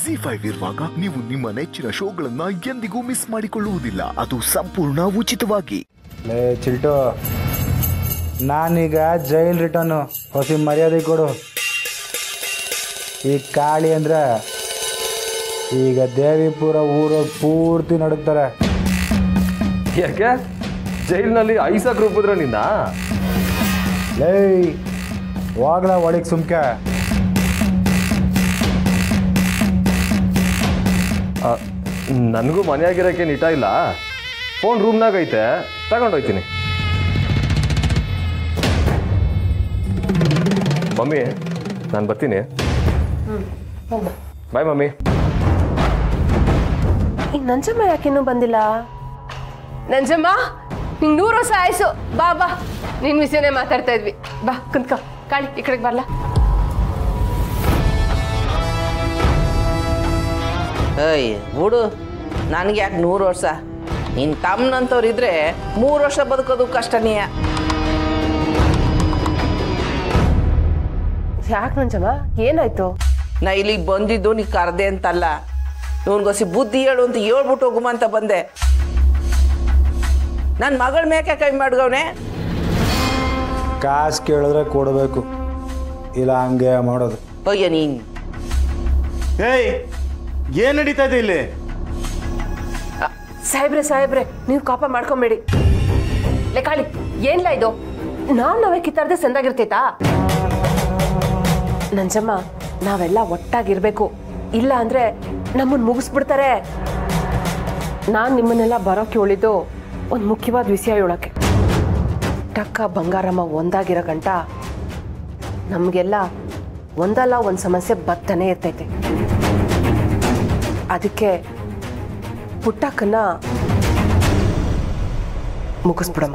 ZEE5 ಇರುವಾಗ ನೀವು ನಿಮ್ಮ ನೆಚ್ಚಿನ ಶೋಗಳನ್ನ ಎಂದಿಗೂ ಮಿಸ್ ಮಾಡಿಕೊಳ್ಳುವುದಿಲ್ಲ. ಅದು ಸಂಪೂರ್ಣ ಉಚಿತವಾಗಿ. ಚಿಲ್ಟು, ನಾನೀಗ ಜೈಲ್ ರಿಟರ್ನು. ಹೊಸ ಮರ್ಯಾದೆ ಕೊಡು. ಈ ಕಾಳಿ ಅಂದ್ರೆ ಈಗ ದೇವಿಪುರ ಊರು ಪೂರ್ತಿ ನಡುತ್ತಾರೆ. ಯಾಕೆ ಜೈಲಿನಲ್ಲಿ ಐಸಾಕ್ ರೂಪಿದ್ರ ನಿನ್ನ? ಲೇ ಹೋಗ್ಲ ಒಳಗೆ ಸುಮ್ಕೆ. ನನಗೂ ಮನೆಯಾಗಿರೋಕ್ಕೆ ನಿಟ ಇಲ್ಲ. ಫೋನ್ ರೂಮ್ನಾಗ ಐತೆ, ತಗೊಂಡೋಗ್ತೀನಿ. ಮಮ್ಮಿ ನಾನು ಬರ್ತೀನಿ. Bye mummy. ಈ ನಂಜಮ್ಮ ಯಾಕಿನ್ನೂ ಬಂದಿಲ್ಲ? ನಂಜಮ್ಮ, ನಿಂಗೆ 100 ವರ್ಷ ಆಯ್ಸು. ಬಾ ಬಾ, ನಿನ್ನ ವಿಷಯನೇ ಮಾತಾಡ್ತಾ ಇದ್ವಿ. ಬಾ ಕುಂತ್ಕೋ. ಕಾಳಿ ಈ ಕಡೆಗೆ ಬರ್ಲಾ? ಅಯ್ಯ ಬಿಡು, ನನಗೆ ಯಾಕೆ 100 ವರ್ಷ? ನಿನ್ನ ತಮ್ಮನಂತವ್ರು ಇದ್ರೆ 3 ವರ್ಷ ಬದುಕೋದು ಕಷ್ಟನೇ. ಯಾಕೆ ನಂಜಮ್ಮ, ಏನಾಯ್ತು? ನಾ ಇಲ್ಲಿಗೆ ಬಂದಿದ್ದು ನೀ ಕರ್ದೆ ಅಂತಲ್ಲ, ಇವನ್ಗೋಸಿ ಬುದ್ಧಿ ಹೇಳು ಅಂತ ಹೇಳ್ಬಿಟ್ಟು ಹೋಗುಮ ಅಂತ ಬಂದೆ. ನನ್ನ ಮಗಳ ಮೇಕೆ ಕೈ ಮಾಡ್ಗವನೆ. ಕಾಸು ಕೇಳಿದ್ರೆ ಕೊಡಬೇಕು, ಇಲ್ಲ ಹಂಗೆ ಮಾಡೋದು. ಅಯ್ಯ ನೀನು ಏಯ್, ಏನ್ ನಡೀತಾ ಇದೆ ಇಲ್ಲಿ? ಸಾಹೇಬ್ರೆ ನೀವು ಕಾಪ ಮಾಡ್ಕೊಂಬೇಡಿ. ಕಾಳಿ ಏನ್ಲ ಇದು? ನಾವೇ ಕಿತ್ತಾರ್ದೆ ಸಂದಾಗಿರ್ತೈತಾ? ನಂಜಮ್ಮ, ನಾವೆಲ್ಲ ಒಟ್ಟಾಗಿರ್ಬೇಕು, ಇಲ್ಲ ಅಂದ್ರೆ ನಮ್ಮನ್ನ ಮುಗಿಸ್ಬಿಡ್ತಾರೆ. ನಾನ್ ನಿಮ್ಮನ್ನೆಲ್ಲ ಬರೋಕೆ ಹೇಳಿದ್ದು ಒಂದು ಮುಖ್ಯವಾದ ವಿಷಯ ಹೇಳೋಕೆ. ಟಕ್ಕ ಬಂಗಾರಮ್ಮ ಒಂದಾಗಿರೋ ಗಂಟ ನಮಗೆಲ್ಲ ಒಂದಲ್ಲ ಒಂದು ಸಮಸ್ಯೆ ಬರ್ತಾನೆ ಇರ್ತೈತೆ. ಅದಕ್ಕೆ ಪುಟ್ಟಕ್ಕನ್ನ ಮುಗಿಸ್ಬಿಡಮ್ಮ.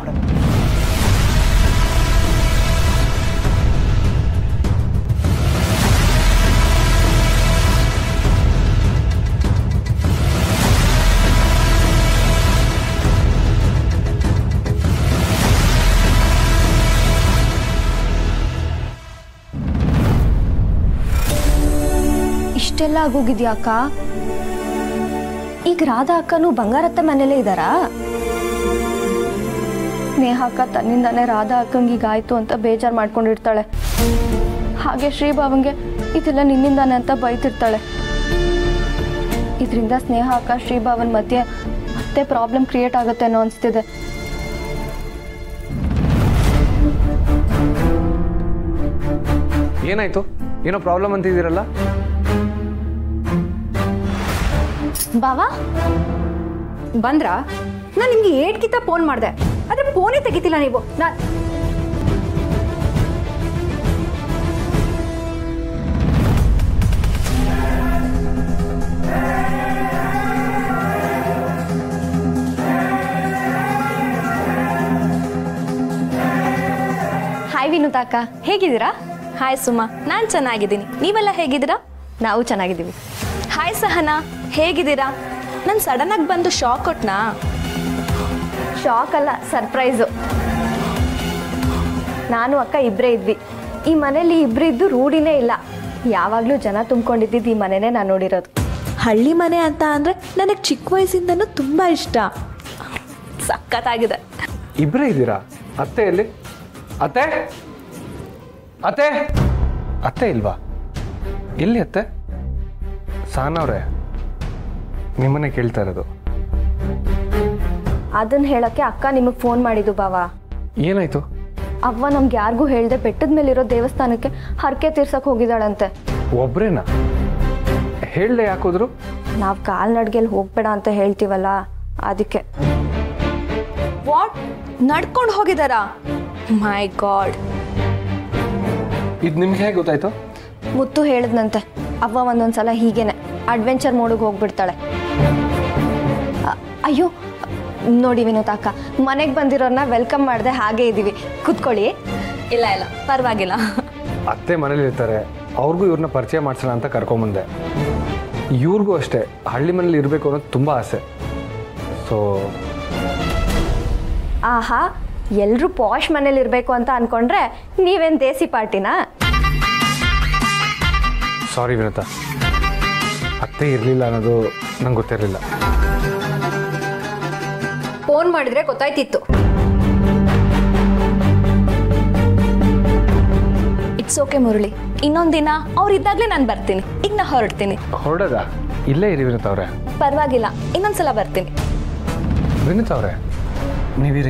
ಇಷ್ಟೆಲ್ಲ ಆಗೋಗಿದ್ಯಾ ಅಕ್ಕ? ಈಗ ರಾಧಾ ಅಕ್ಕನೂ ಬಂಗಾರತ್ತ ಮನೇಲೇ ಇದ್ದಾರಾ? ನೇಹ ಅಕ್ಕ ತನ್ನಿಂದಾನೇ ರಾಧಾ ಅಕ್ಕಂಗೆ ಹೀಗಾಯ್ತು ಅಂತ ಬೇಜಾರು ಮಾಡ್ಕೊಂಡಿರ್ತಾಳೆ. ಹಾಗೆ ಶ್ರೀಭಾವಂಗೆ ಇದೆಲ್ಲ ನಿನ್ನಿಂದಾನೆ ಅಂತ ಬೈತಿರ್ತಾಳೆ. ಇದರಿಂದ ಸ್ನೇಹ ಅಕ್ಕ ಶ್ರೀಭಾವನ್ ಮಧ್ಯೆ ಮತ್ತೆ ಪ್ರಾಬ್ಲಮ್ ಕ್ರಿಯೇಟ್ ಆಗುತ್ತೆ ಅನ್ನೋ ಅನಿಸ್ತಿದೆ. ಏನಾಯ್ತು? ಏನೋ ಪ್ರಾಬ್ಲಮ್ ಅಂತಿದ್ದೀರಲ್ಲ? ಬಾವಾ ಬಂದ್ರಾ? ನಾನು ನಿಮ್ಗೆ ಏಟ್ಕಿಂತ ಫೋನ್ ಮಾಡಿದೆ, ಆದ್ರೆ ಫೋನೇ ತೆಗಿತಿಲ್ಲ ನೀವು. ಹಾಯ್ ವಿನುತಾ ಅಕ್ಕ, ಹೇಗಿದ್ದೀರಾ? ಹಾಯ್ ಸುಮಾ, ನಾನು ಚೆನ್ನಾಗಿದ್ದೀನಿ. ನೀವೆಲ್ಲ ಹೇಗಿದ್ದೀರಾ? ನಾವು ಚೆನ್ನಾಗಿದ್ದೀವಿ. ಹಾಯ್ ಸಹನಾ, ಹೇಗಿದ್ದೀರಾ? ನಾನು ಸಡನ್ನಾಗಿ ಬಂದು ಶಾಕ್ ಕೊಟ್ನಾ? ಶಾಕ್ ಅಲ್ಲ, ಸರ್ಪ್ರೈಸು. ನಾನು ಅಕ್ಕ ಇಬ್ಬರೇ ಇದ್ವಿ. ಈ ಮನೇಲಿ ಇಬ್ಬರಿದ್ದು ರೂಢಿನೇ ಇಲ್ಲ. ಯಾವಾಗಲೂ ಜನ ತುಂಬ್ಕೊಂಡಿದ್ದು ಈ ಮನೆನೇ ನಾನು ನೋಡಿರೋದು. ಹಳ್ಳಿ ಮನೆ ಅಂತ ಅಂದರೆ ನನಗೆ ಚಿಕ್ಕ ವಯಸ್ಸಿಂದನೂ ತುಂಬ ಇಷ್ಟ. ಸಖತ್ತಾಗಿದೆ. ಇಬ್ಬರೇ ಇದ್ದೀರಾ? ಅತ್ತೆ ಎಲ್ಲಿ? ಅತ್ತೆ ಅತ್ತೆ ಅತ್ತೆ ಇಲ್ವಾ? ಎಲ್ಲಿ ಅತ್ತೆ? ಸಾನವ್ರೆ, ನಿಮ್ಮನ್ನೇ ಕೇಳ್ತಾ ಇರೋದು. ಅದನ್ನ ಹೇಳಕ್ಕೆ ಅಕ್ಕ ನಿಮಗೆ ಫೋನ್ ಮಾಡಿದ್ದು ಬಾವಾ. ಏನಾಯ್ತು? ಅವ್ವ ನಮ್ಗೆ ಯಾರಿಗೂ ಹೇಳ್ದೆ ಬೆಟ್ಟದ ಮೇಲಿರೋ ದೇವಸ್ಥಾನಕ್ಕೆ ಹರಕೆ ತೀರ್ಸಕ್ ಹೋಗಿದ್ದಾಳಂತೆ. ಒಬ್ರೇನಾ? ಹೇಳ್ದೆ ಯಾಕೋದ್ರು? ನಾವು ಕಾಲ್ನಡ್ಗೆಲ್ಲಿ ಹೋಗ್ಬೇಡ ಅಂತ ಹೇಳ್ತೀವಲ್ಲ, ಅದಕ್ಕೆ. ವಾಟ್? ನಡ್ಕೊಂಡು ಹೋಗಿದಾರಾ? ಮೈ ಗಾಡ್. ಇದು ನಿಮ್ಗೆ ಹೇಗೆ ಗೊತ್ತಾಯ್ತು? ಮುತ್ತು ಹೇಳಿದ್ನಂತೆ. ಅವ್ವ ಒಂದೊಂದ್ಸಲ ಹೀಗೇನೆ ಅಡ್ವೆಂಚರ್ ಮೋಡಿಗೆ ಹೋಗ್ಬಿಡ್ತಾಳೆ. ಅಯ್ಯೋ ನೋಡಿ ವಿನೋದ್ ಅಕ್ಕ, ಮನೆಗೆ ಬಂದಿರೋರ್ನ ವೆಲ್ಕಮ್ ಮಾಡಿದೆ, ಹಾಗೆ ಇದ್ದೀವಿ, ಕೂತ್ಕೊಳ್ಳಿ. ಇಲ್ಲ ಇಲ್ಲ ಪರವಾಗಿಲ್ಲ. ಅತ್ತೆ ಮನೇಲಿ ಇರ್ತಾರೆ, ಅವ್ರಿಗೂ ಇವ್ರನ್ನ ಪರಿಚಯ ಮಾಡ್ಸೋಣ ಅಂತ ಕರ್ಕೊಂಬಂದೆ. ಇವ್ರಿಗೂ ಅಷ್ಟೇ ಹಳ್ಳಿ ಮನೇಲಿ ಇರಬೇಕು ಅನ್ನೋದು ತುಂಬ ಆಸೆ. ಸೊ ಆಹಾ, ಎಲ್ಲರೂ ಪಾಶ್ ಮನೇಲಿ ಇರಬೇಕು ಅಂತ ಅನ್ಕೊಂಡ್ರೆ ನೀವೇನು ದೇಸಿ ಪಾರ್ಟಿನಾ? ಸಾರಿ ವಿನೋತಾ, ಅತ್ತೆ ಅತ್ತೆ ಇರಲಿಲ್ಲ ಅನ್ನೋದು ನಂಗೆ ಗೊತ್ತಿರಲಿಲ್ಲ. ಫೋನ್ ಮಾಡಿದ್ರೆ ಗೊತ್ತಾಯ್ತಿತ್ತು. ಇಟ್ಸ್ ಓಕೆ ಮುರಳಿ, ಇನ್ನೊಂದಿನ ಅವ್ರಿದ್ದಾಗಲೇ ನಾನು ಬರ್ತೀನಿ. ಈಗ ನಾ ಹೊರಡ್ತೀನಿ. ಹೊರಡೋದ? ಇಲ್ಲೇ ಇರಿ ವಿನುತಾ ಅವರೇ. ಪರವಾಗಿಲ್ಲ, ಇನ್ನೊಂದ್ಸಲ ಬರ್ತೀನಿ. ವಿನುತಾ ಅವರೇ ನೀವಿರಿ.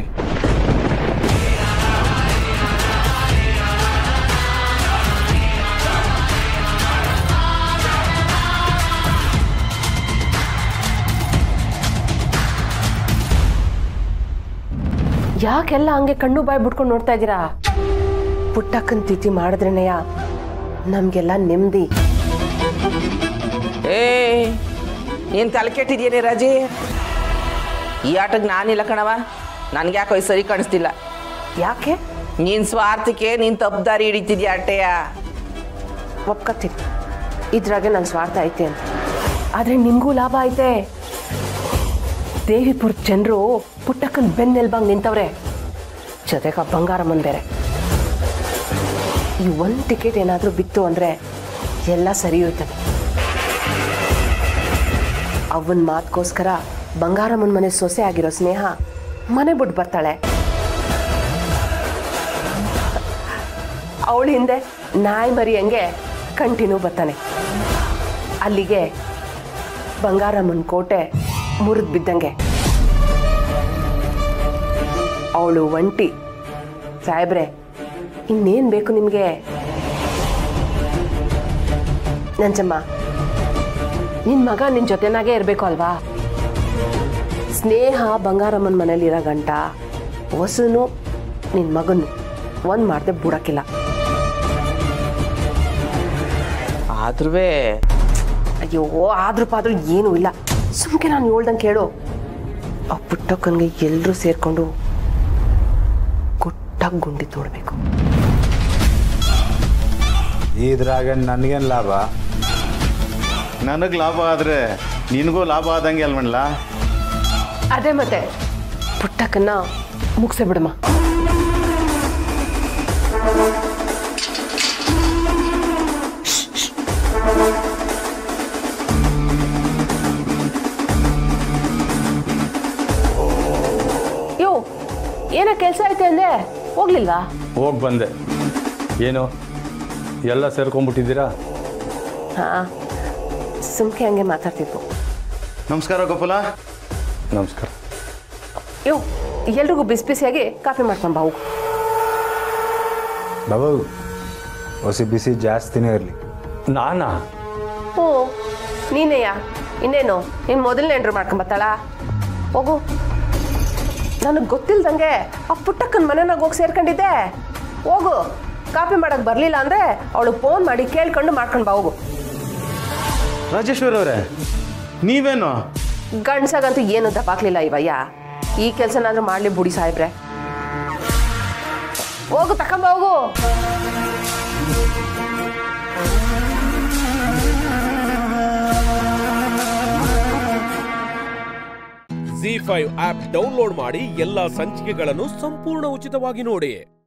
ಯಾಕೆಲ್ಲ ಹಂಗೆ ಕಣ್ಣು ಬಾಯಿ ಬಿಟ್ಕೊಂಡು ನೋಡ್ತಾ ಇದ್ದೀರಾ? ಪುಟ್ಟಕ್ಕನ ತಿಥಿ ಮಾಡಿದ್ರೇನೆಯ ನಮಗೆಲ್ಲ ನೆಮ್ಮದಿ. ನೀನು ತಲೆ ಕೆಟ್ಟಿದ್ಯೇನೆ ರಾಜಿ? ಈ ಆಟಕ್ಕೆ ನಾನಿಲ್ಲ ಕಣವ. ನನಗೆ ಯಾಕೋ ಸರಿ ಕಾಣಿಸ್ತಿಲ್ಲ. ಯಾಕೆ? ನೀನು ಸ್ವಾರ್ಥಕ್ಕೆ ನೀನು ತಪ್ಪು ದಾರಿ ಹಿಡಿತಿದ್ಯಾ ಅಟ್ಟೆಯ. ಒಪ್ಕತ್ತೀನಿ, ಇದ್ರಾಗೆ ನನ್ನ ಸ್ವಾರ್ಥ ಐತೆ ಅಂತ. ಆದರೆ ನಿಮಗೂ ಲಾಭ ಐತೆ. ದೇವಿಪುರ ಜನರು ಪುಟ್ಟಕ್ಕನ ಬೆನ್ನೆಲ್ಬಂಗ್ ನಿಂತವ್ರೆ, ಜೊತೆಗೆ ಬಂಗಾರಮ್ಮನ್ ಬೇರೆ. ಈ ಒಂದು ಟಿಕೆಟ್ ಏನಾದರೂ ಬಿತ್ತು ಅಂದರೆ ಎಲ್ಲ ಸರಿ ಹೋಯ್ತದೆ. ಅವನ ಮಾತುಗೋಸ್ಕರ ಬಂಗಾರಮ್ಮನ ಮನೆ ಸೊಸೆ ಆಗಿರೋ ಸ್ನೇಹ ಮನೆ ಬಿಟ್ಟು ಬರ್ತಾಳೆ. ಅವಳ ಹಿಂದೆ ನಾಯಿ ಮರಿ ಹಂಗೆ ಕಂಟಿನ್ಯೂ ಬರ್ತಾನೆ. ಅಲ್ಲಿಗೆ ಬಂಗಾರಮ್ಮನ ಕೋಟೆ ಮುರಿದು ಬಿದ್ದಂಗೆ. ಅವಳು ಒಂಟಿ. ಸಾಹೇಬ್ರೆ, ಇನ್ನೇನು ಬೇಕು ನಿಮಗೆ? ನಂಜಮ್ಮ, ನಿನ್ನ ಮಗ ನಿನ್ನ ಜೊತೆನಾಗೆ ಇರಬೇಕು ಅಲ್ವಾ? ಸ್ನೇಹ ಬಂಗಾರಮ್ಮನ ಮನೇಲಿರೋ ಗಂಟ ಹೊಸನು ನಿನ್ನ ಮಗನು ಒಂದು ಮಾಡದೆ ಬಿಡೋಕ್ಕಿಲ್ಲ. ಆದ್ರೂ ಅಯ್ಯೋ, ಆದ್ರೂ ಏನೂ ಇಲ್ಲ. ಸುಮ್ಕೆ ನಾನು ಹೇಳ್ದಂಗೆ ಕೇಳು. ಆ ಪುಟ್ಟಕ್ಕನಿಗೆ ಎಲ್ಲರೂ ಸೇರಿಕೊಂಡು ಗುಟ್ಟಾಗಿ ಗುಂಡಿ ತೋಡಬೇಕು. ಇದ್ರಾಗ ನನಗೇನು ಲಾಭ? ನನಗೆ ಲಾಭ ಆದರೆ ನಿನಗೂ ಲಾಭ ಆದಂಗೆ ಅಲ್ವಣ್ಣ. ಅದೇ ಮತ್ತೆ, ಪುಟ್ಟಕ್ಕನ್ನ ಮುಗಿಸೇ ಬಿಡಮ್ಮ. ಯೋ, ಏನೋ ಕೆಲಸ ಐತೆ ಅಂದೆ, ಹೋಗ್ಲಿಲ್ವಾ? ಹೋಗಿ ಬಂದೆ. ಏನು ಎಲ್ಲ ಸೇರ್ಕೊಂಡ್ಬಿಟ್ಟಿದ್ದೀರಾ? ಹಾಂ, ಸುಮ್ಕೆ ಹಂಗೆ ಮಾತಾಡ್ತಿದ್ವು. ನಮಸ್ಕಾರ ಗೋಪಾಲ. ನಮಸ್ಕಾರ. ಯೋ, ಎಲ್ರಿಗೂ ಬಿಸಿ ಬಿಸಿಯಾಗಿ ಕಾಫಿ ಮಾಡ್ಕೊಂಡು ಬಾ. ಹೋಗು ಬಾಬು, ಹೊಸಿ ಬಿಸಿ ಜಾಸ್ತಿನೇ ಇರಲಿ. ನಾನಾ? ಹ್ಞೂ, ನೀನೇಯಾ? ಇನ್ನೇನು ನೀನು ಮೊದಲನೇ ಎಂಟ್ರು ಮಾಡ್ಕೊಂಬತ್ತಾಳ? ಹೋಗು. ನನಗೆ ಗೊತ್ತಿಲ್ದಂಗೆ ಆ ಪುಟ್ಟಕ್ಕನ ಮನೆನಾಗ ಹೋಗಿ ಸೇರ್ಕೊಂಡಿದ್ದೆ. ಹೋಗು. ಕಾಫಿ ಮಾಡೋಕ್ಕೆ ಬರಲಿಲ್ಲ ಅಂದರೆ ಅವಳಿಗೆ ಫೋನ್ ಮಾಡಿ ಕೇಳ್ಕೊಂಡು ಮಾಡ್ಕೊಂಡು ಬಾ. ಹೋಗು. ರಾಜೇಶ್ವರಿ ಅವರೇ, ನೀವೇನು? ಗಂಡ್ಸಾಗಂತೂ ಏನು ದಪ್ಪಾಕ್ಲಿಲ್ಲ ಇವಯ್ಯ. ಈ ಕೆಲಸನಾದ್ರೂ ಮಾಡಲಿ ಬುಡಿ ಸಾಹೇಬ್ರೆ. ಹೋಗು, ತಕೊಂಬ ಹೋಗು. ZEE5 ಆಪ್ ಡೌನ್ಲೋಡ್ ಮಾಡಿ ಎಲ್ಲಾ ಸಂಚಿಕೆಗಳನ್ನು ಸಂಪೂರ್ಣ ಉಚಿತವಾಗಿ ನೋಡಿ.